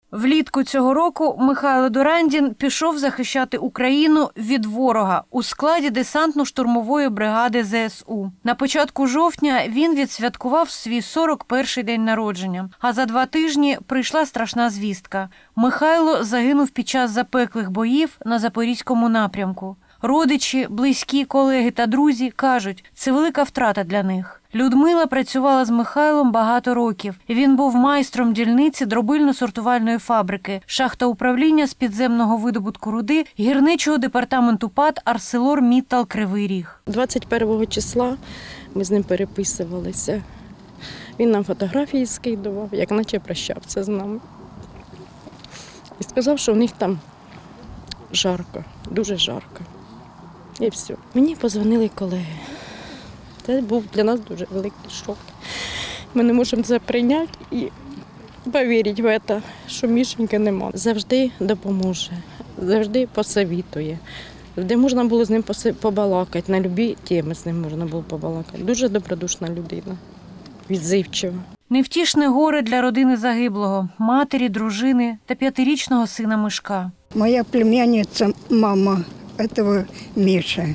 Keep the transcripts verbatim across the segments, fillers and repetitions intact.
Влітку цього року Михайло Дурандін пішов захищати Україну від ворога у складі десантно-штурмової бригади зе ес у. На початку жовтня він відсвяткував свій сорок перший день народження. А за два тижні прийшла страшна звістка. Михайло загинув під час запеклих боїв на Запорізькому напрямку. Родичі, близькі, колеги та друзі кажуть, це велика втрата для них. Людмила працювала з Михайлом багато років. Він був майстром дільниці дробильно-сортувальної фабрики, шахта управління з підземного видобутку руди, гірничого департаменту ПАТ «Арселор-Міттал» Кривий Ріг. двадцять першого числа ми з ним переписувалися. Він нам фотографії скидував, як наче прощався з нами. І сказав, що в них там жарко, дуже жарко. І все. Мені подзвонили колеги. Це був для нас дуже великий шок. Ми не можемо це прийняти і повірити в це, що Мішеньки нема. Завжди допоможе, завжди посовітує. Де можна було з ним побалакати, на любі теми з ним можна було побалакати. Дуже добродушна людина, відзивчива. Невтішне горе для родини загиблого, матері, дружини та п'ятирічного сина Мишка. Моя племянниця, мама этого Миши.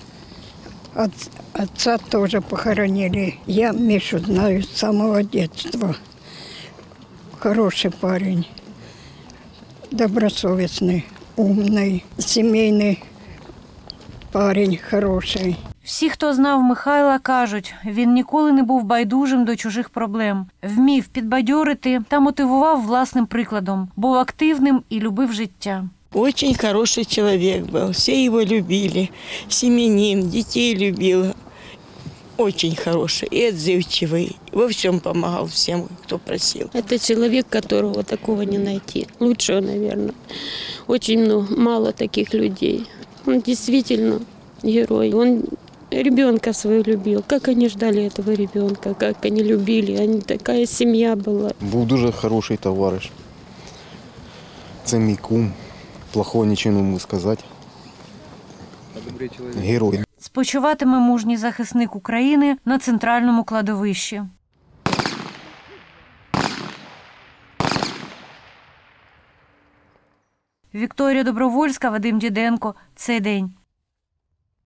Отца тоже похоронили. Я Мишу знаю с самого детства. Хороший парень, добросовестный, умный, семейный парень, хороший. Всі, хто знав Михайла, кажуть, він ніколи не був байдужим до чужих проблем. Вмів підбадьорити та мотивував власним прикладом. Був активним і любив життя. Очень хороший человек был, все его любили, семьянин, детей любил. Очень хороший и отзывчивый, во всем помогал всем, кто просил. Это человек, которого такого не найти. Лучшего, наверное. Очень много, мало таких людей. Он действительно герой. Он ребенка своего любил. Как они ждали этого ребенка, как они любили. Они, такая семья была. Був дуже хороший товариш. Це мій кум. Плохого нічого не можу сказати. Герой. Спочиватиме мужній захисник України на центральному кладовищі. Вікторія Добровольська, Вадим Діденко. Цей день.